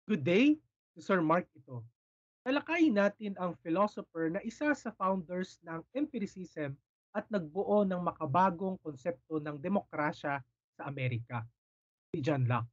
Good day, si Sir Mark ito. Talakayin natin ang philosopher na isa sa founders ng empiricism at nagbuo ng makabagong konsepto ng demokrasya sa Amerika, si John Locke.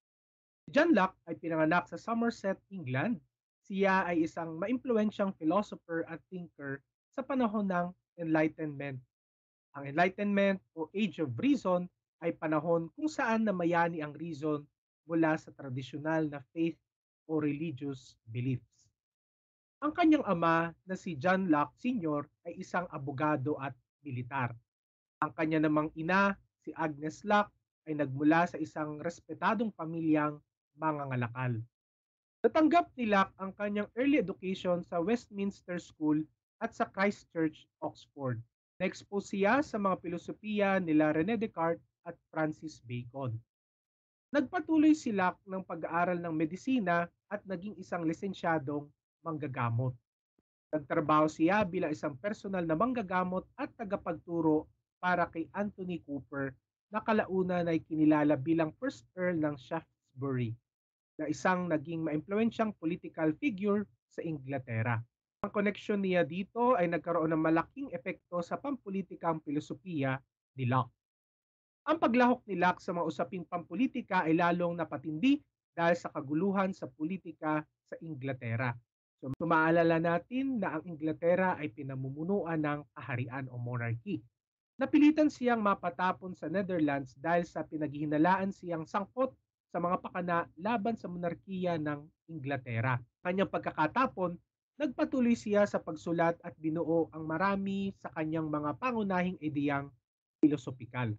Si John Locke ay pinanganak sa Somerset, England. Siya ay isang maimpluwensyang philosopher at thinker sa panahon ng Enlightenment. Ang Enlightenment o Age of Reason ay panahon kung saan namayani ang reason mula sa tradisyonal na faith o religious beliefs. Ang kanyang ama na si John Locke Sr. ay isang abogado at militar. Ang kanya namang ina, si Agnes Locke, ay nagmula sa isang respetadong pamilyang mangangalakal. Natanggap ni Locke ang kanyang early education sa Westminster School at sa Christ Church, Oxford. Na-expose siya sa mga filosofiya nila René Descartes at Francis Bacon. Nagpatuloy si Locke ng pag-aaral ng medisina at naging isang lisensyadong manggagamot. Nagtrabaho siya bilang isang personal na manggagamot at tagapagturo para kay Anthony Cooper na kalaunan ay kinilala bilang first Earl ng Shaftesbury na isang naging maimpluwensyang political figure sa Inglaterra. Ang koneksyon niya dito ay nagkaroon ng malaking epekto sa pampulitikang filosofiya ni Locke. Ang paglahok ni Locke sa mga usaping pampulitika ay lalong napatindi dahil sa kaguluhan sa politika sa Inglaterra. So maalala natin na ang Inglaterra ay pinamumunuan ng kaharian o monarchy. Napilitan siyang mapatapon sa Netherlands dahil sa pinaghihinalaan siyang sangkot sa mga pakana laban sa monarkiya ng Inglaterra. Kanyang pagkakatapon, nagpatuloy siya sa pagsulat at binuo ang marami sa kanyang mga pangunahing ideyang filosopikal.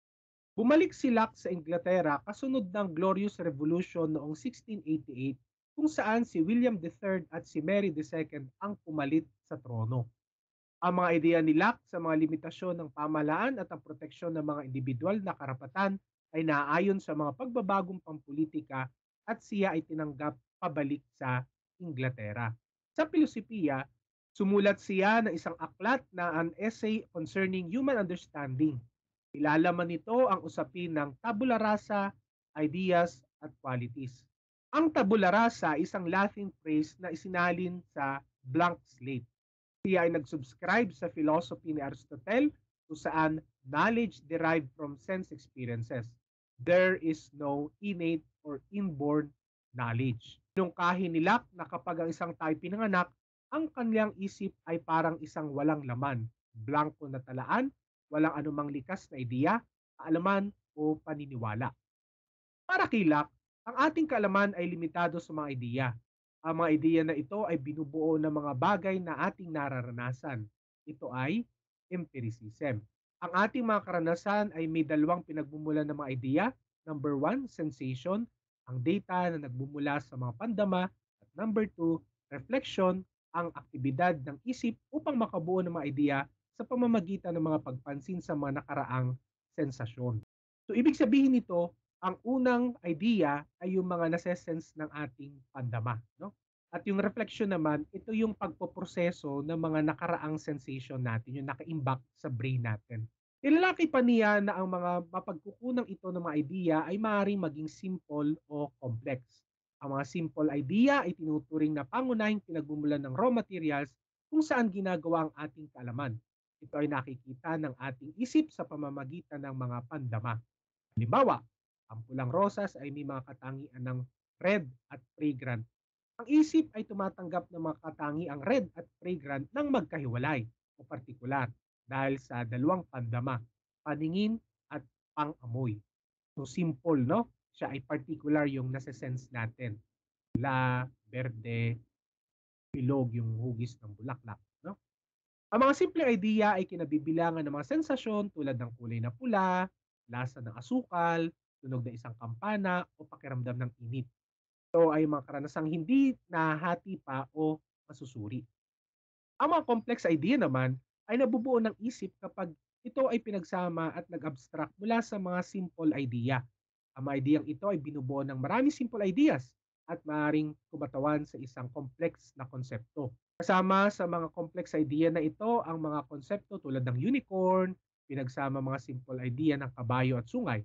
Bumalik si Locke sa Inglaterra kasunod ng Glorious Revolution noong 1688 kung saan si William III at si Mary II ang pumalit sa trono. Ang mga ideya ni Locke sa mga limitasyon ng pamahalaan at ang proteksyon ng mga individual na karapatan ay naaayon sa mga pagbabagong pampulitika at siya ay tinanggap pabalik sa Inglaterra. Sa filosofiya, sumulat siya ng isang aklat na an essay concerning human understanding. Ilalaman nito ang usapin ng tabula rasa, ideas at qualities. Ang tabula rasa ay isang Latin phrase na isinalin sa blank slate. Siya ay nag-subscribe sa philosophy ni Aristotle kung saan knowledge derived from sense experiences. There is no innate or inborn knowledge. Tinungkahin ni Locke na kapag ang isang tao pinanganak, ang kanyang isip ay parang isang walang laman, blanko na talaan, walang anumang likas na ideya, kaalaman o paniniwala. Para kay Locke, ang ating kaalaman ay limitado sa mga ideya. Ang mga ideya na ito ay binubuo ng mga bagay na ating nararanasan. Ito ay empiricism. Ang ating mga karanasan ay may dalawang pinagmumulan ng mga ideya. Number one, sensation, ang data na nagbumula sa mga pandama. At number two, reflection, ang aktibidad ng isip upang makabuo ng mga ideya sa pamamagitan ng mga pagpansin sa mga nakaraang sensasyon. So ibig sabihin nito, ang unang idea ay yung mga nase-sense ng ating pandama, no? At yung reflection naman, ito yung pagpoproseso ng mga nakaraang sensation natin, yung nakaimbak sa brain natin. Ilalaki pa niya na ang mga mapagkukunang ito ng mga idea ay maaaring maging simple o complex. Ang mga simple idea ay tinuturing na pangunahing pinagmumulan ng raw materials kung saan ginagawa ang ating kaalaman. Ito ay nakikita ng ating isip sa pamamagitan ng mga pandama. Halimbawa, ang pulang rosas ay may mga katangian ng red at fragrant. Ang isip ay tumatanggap ng mga katangiang red at fragrant ng magkahiwalay o partikular dahil sa dalawang pandama, paningin at pang-amoy. So simple, no? Siya ay particular yung nasa-sense natin. Pula, berde, bilog yung hugis ng bulaklak, no? Ang mga simple idea ay kinabibilangan ng mga sensasyon tulad ng kulay na pula, lasa ng asukal, tunog ng isang kampana o pakiramdam ng init. Ito ay mga karanasang hindi nahati pa o masusuri. Ang mga complex idea naman ay nabubuo ng isip kapag ito ay pinagsama at nag-abstract mula sa mga simple idea. Ang mga ideyang ito ay binubuo ng maraming simple ideas at maaaring kumatawan sa isang complex na konsepto. Kasama sa mga complex idea na ito ang mga konsepto tulad ng unicorn, pinagsama mga simple idea ng kabayo at sungay.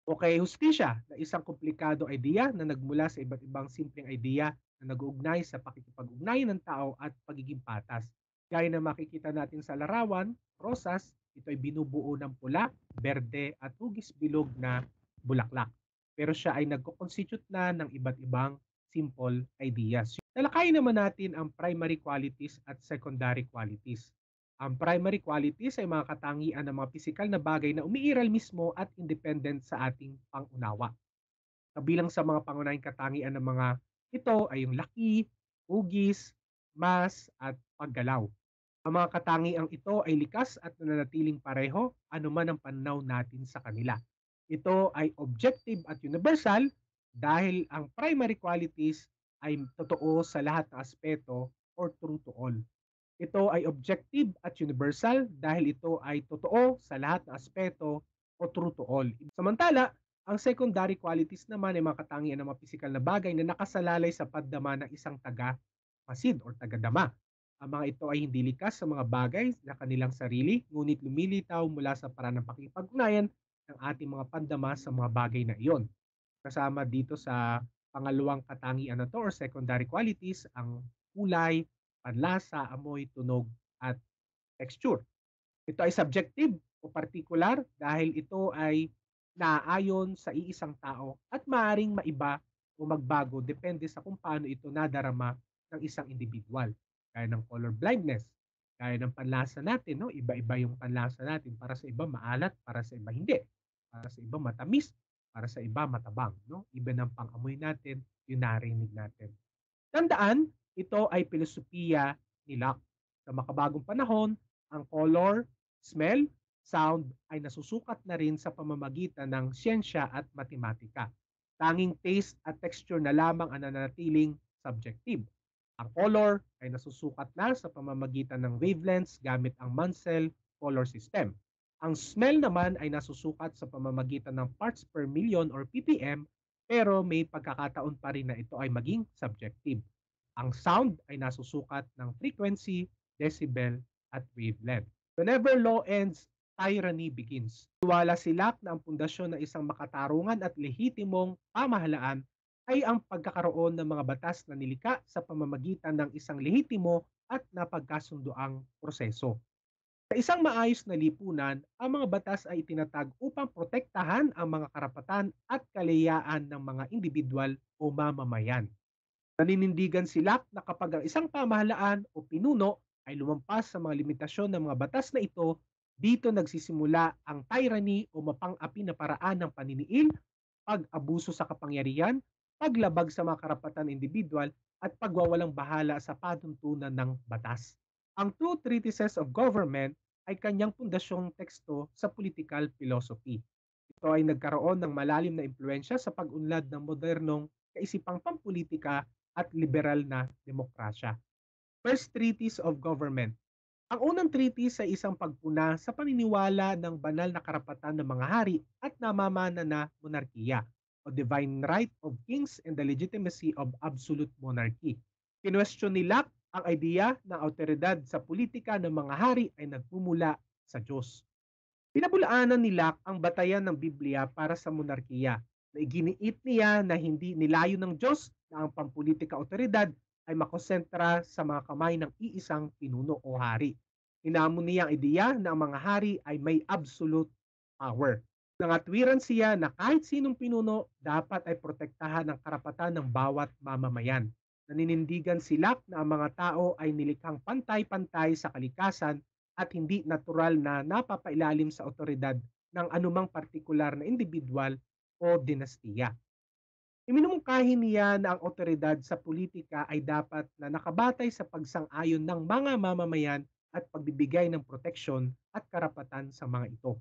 O kay hustisya na isang komplikadong idea na nagmula sa iba't ibang simpleng idea na nag-uugnay sa pakikipag-ugnayan ng tao at pagiging patas. Gaya na makikita natin sa larawan, rosas, ito ay binubuo ng pula, berde at hugis bilog na bulaklak. Pero siya ay nagko-constitute na ng iba't ibang simple ideas. Talakayin naman natin ang primary qualities at secondary qualities. Ang primary qualities ay mga katangian ng mga pisikal na bagay na umiiral mismo at independent sa ating pangunawa. Kabilang sa mga pangunahing katangian ng mga ito ay yung laki, hugis, mass, at paggalaw. Ang mga katangiang ito ay likas at nananatiling pareho anuman ang pananaw natin sa kanila. Ito ay objective at universal dahil ang primary qualities ay totoo sa lahat ng aspeto or true to all. Ito ay objective at universal dahil ito ay totoo sa lahat ng aspeto o true to all. Samantala, ang secondary qualities naman ay mga katangian ng mga pisikal na bagay na nakasalalay sa paddama ng isang taga-pasid or taga-dama. Ang mga ito ay hindi likas sa mga bagay na kanilang sarili, ngunit lumilitaw mula sa paraan ng pakikipag-ugnayan ng ating mga pandama sa mga bagay na iyon. Kasama dito sa pangalawang katangian na to or secondary qualities, ang kulay, panlasa, amoy, tunog, at texture. Ito ay subjective o particular dahil ito ay naaayon sa iisang tao at maaring maiba o magbago depende sa kung paano ito nadarama ng isang individual. Gaya ng color blindness, gaya ng panlasa natin, no? Iba-iba yung panlasa natin. Para sa iba maalat, para sa iba hindi. Para sa iba matamis, para sa iba matabang. No? Iba ng pang-amoy natin, yung narinig natin. Tandaan, ito ay filosofiya ni Locke. Sa makabagong panahon, ang color, smell, sound ay nasusukat na rin sa pamamagitan ng siyensya at matematika. Tanging taste at texture na lamang ang nananatiling subjective. Ang color ay nasusukat na sa pamamagitan ng wavelengths gamit ang Munsell color system. Ang smell naman ay nasusukat sa pamamagitan ng parts per million or ppm, pero may pagkakataon pa rin na ito ay maging subjective. Ang sound ay nasusukat ng frequency, decibel, at wavelength. Whenever law ends, tyranny begins. Tiwala si Locke na ang pundasyon ng isang makatarungan at lehitimong pamahalaan ay ang pagkakaroon ng mga batas na nilikha sa pamamagitan ng isang lehitimo at napagkasunduang proseso. Sa isang maayos na lipunan, ang mga batas ay itinatag upang protektahan ang mga karapatan at kalayaan ng mga individual o mamamayan. Naninindigan si Locke na kapag ang isang pamahalaan o pinuno ay lumampas sa mga limitasyon ng mga batas na ito, dito nagsisimula ang tyranny o mapang-api na paraan ng paniniil, pag-abuso sa kapangyarihan, paglabag sa mga karapatan individual, at pagwawalang bahala sa patuntunan ng batas. Ang two treatises of government ay kanyang pundasyong teksto sa political philosophy. Ito ay nagkaroon ng malalim na impluensya sa pag-unlad ng modernong kaisipang pampolitika at liberal na demokrasya. First Treatise of Government. Ang unang treatise ay isang pagpuna sa paniniwala ng banal na karapatan ng mga hari at namamana na monarkiya o divine right of kings and the legitimacy of absolute monarchy. Kinwestiyon ni Locke ang idea na autoridad sa politika ng mga hari ay nagmumula sa Diyos. Pinabulaanan ni Locke ang batayan ng Biblia para sa monarkiya na iginiit niya na hindi nilayo ng Diyos na ang pampolitika otoridad ay makonsentra sa mga kamay ng iisang pinuno o hari. Hinamon niya ang ideya na ang mga hari ay may absolute power. Nangatwiran siya na kahit sinong pinuno dapat ay protektahan ang karapatan ng bawat mamamayan. Naninindigan si Locke na ang mga tao ay nilikhang pantay-pantay sa kalikasan at hindi natural na napapailalim sa otoridad ng anumang partikular na individual o dinastiya. Iminumungkahi niya na ang otoridad sa politika ay dapat na nakabatay sa pagsang-ayon ng mga mamamayan at pagbibigay ng proteksyon at karapatan sa mga ito.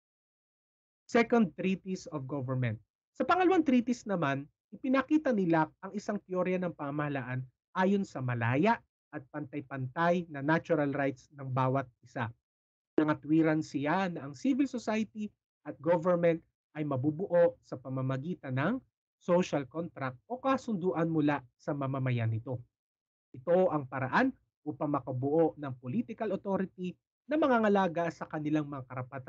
Second Treatise of Government. Sa pangalawang treatise naman, ipinakita ni Locke ang isang teorya ng pamahalaan ayon sa malaya at pantay-pantay na natural rights ng bawat isa. Nangatwiran siya na ang civil society at government ay mabubuo sa pamamagitan ng social contract o kasunduan mula sa mamamayan nito. Ito ang paraan upang makabuo ng political authority na mangangalaga sa kanilang mga karapatan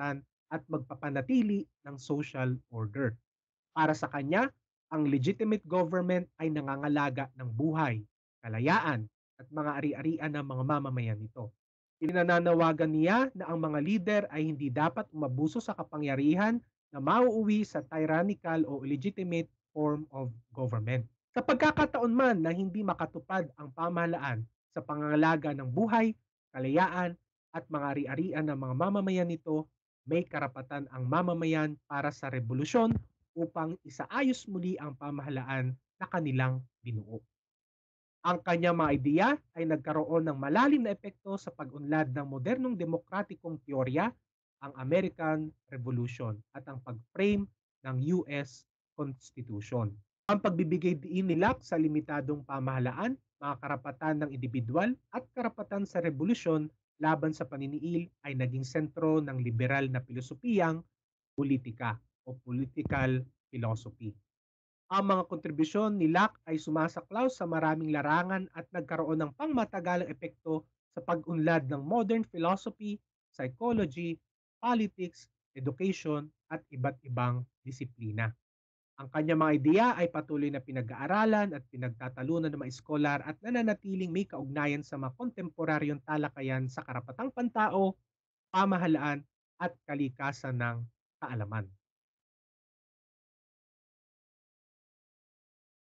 at magpapanatili ng social order. Para sa kanya, ang legitimate government ay nangangalaga ng buhay, kalayaan, at mga ari-arian ng mga mamamayan nito. Pinananawagan niya na ang mga leader ay hindi dapat umabuso sa kapangyarihan na mauuwi sa tyrannical o illegitimate form of government. Sa pagkakataon man na hindi makatupad ang pamahalaan sa pangangalaga ng buhay, kalayaan, at mga ari-arian ng mga mamamayan nito, may karapatan ang mamamayan para sa revolusyon upang isaayos muli ang pamahalaan na kanilang binuo. Ang kanyang mga ideya ay nagkaroon ng malalim na epekto sa pag-unlad ng modernong demokratikong teorya, ang American Revolution at ang pag-frame ng US Constitution. Ang pagbibigay diin ni Locke sa limitadong pamahalaan, mga karapatan ng individual at karapatan sa revolusyon laban sa paniniil ay naging sentro ng liberal na pilosopiyang politika o political philosophy. Ang mga kontribusyon ni Locke ay sumasaklaw sa maraming larangan at nagkaroon ng pangmatagalang epekto sa pag-unlad ng modern philosophy, psychology, politics, education at iba't ibang disiplina. Ang kanyang mga ideya ay patuloy na pinag-aaralan at pinagtatalunan ng mga eskolar at nananatiling may kaugnayan sa mga kontemporaryong talakayan sa karapatang pantao, pamahalaan at kalikasan ng kaalaman.